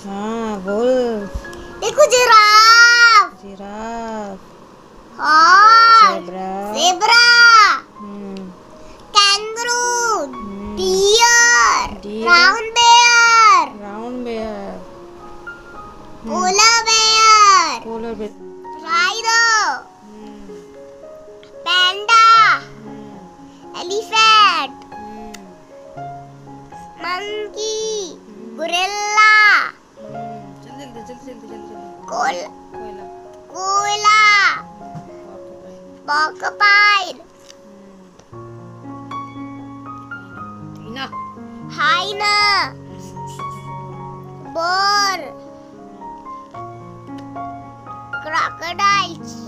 हाँ बोल। देखो giraffe. Giraffe. Horse. Zebra. Zebra. Hmm. Kangaroo. Deer. Deer. Brown bear. Brown bear. Polar bear. Polar bear. Rhino. Hmm. Panda. Elephant. Monkey. Gorilla. जल्दी जल्दी जल्दी जल्दी जल्दी। कोयला। कोयला। कोयला। porcupine. hyena. hyena. boar. crocodiles.